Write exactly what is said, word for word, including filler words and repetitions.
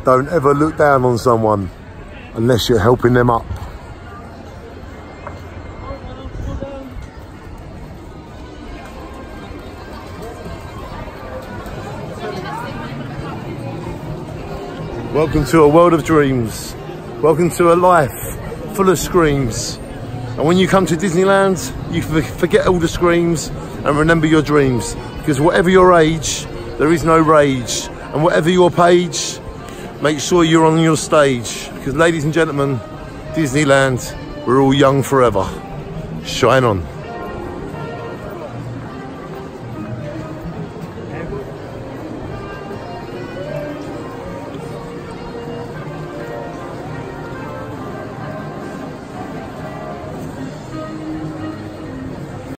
Don't ever look down on someone unless you're helping them up. Welcome to a world of dreams. Welcome to a life full of screams. And when you come to Disneyland, you forget all the screams and remember your dreams. Because whatever your age, there is no rage. And whatever your page, make sure you're on your stage. Because ladies and gentlemen, Disneyland, we're all young forever. Shine on.